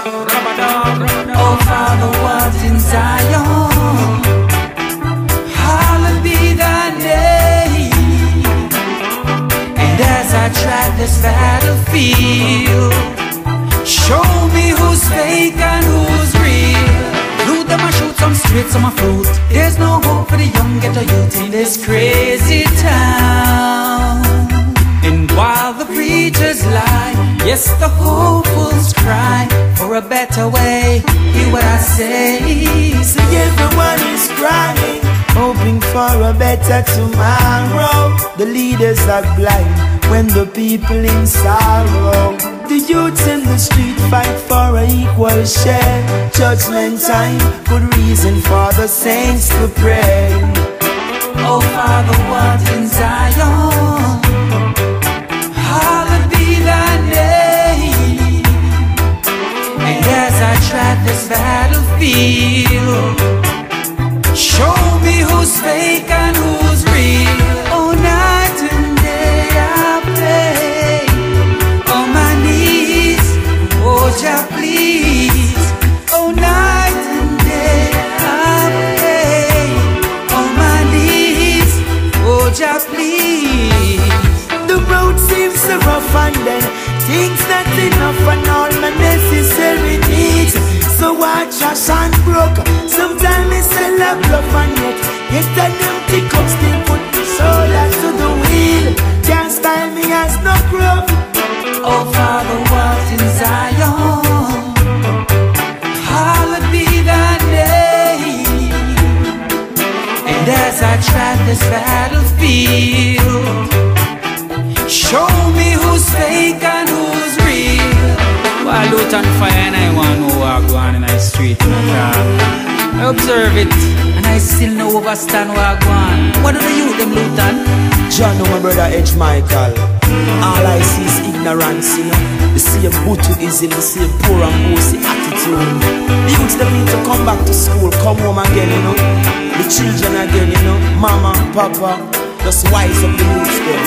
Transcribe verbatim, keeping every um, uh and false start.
Oh Father, what in Zion, hallowed be thy name. And as I tread this battlefield, show me who's fake and who's real. Loot them and shoot some straight, some fruit. There's no hope for the young ghetto youth in this crazy town. And while the preachers lie, yes, the hopefuls cry for a better way. Hear what I say. See, everyone is crying, hoping for a better tomorrow. The leaders are blind when the people in sorrow. The youths in the street fight for an equal share. Judgment time, good reason for the saints to pray. Oh Father, what in Zion, hallowed be thy name. And as I tread this battlefield, show me who's fake and who's real. Oh, night and day I pray on my knees, oh Jah please. Oh, night and day I pray on my knees, oh Jah please. The road seems so rough and then things not enough and all my necessary needs. So watch a shine broke. Sometimes it's a love bluff and yet get an empty cup still put the soul to the wheel. Can't style me as no crop. Oh Father, what in Zion, hallowed be thy name. And as I tread this battlefield, show me who's fake and who's real. Well, I loot on fire and I want to walk on in the street. I observe it and I still know overstand what I want. What do the youth them loot on? John, my brother H. Michael. All I see is ignorance, you know. The same Buddhism, the same poor and bossy attitude. The youths them need to come back to school, come home again, you know. The children again, you know. Mama, Papa, just wise up the youths them.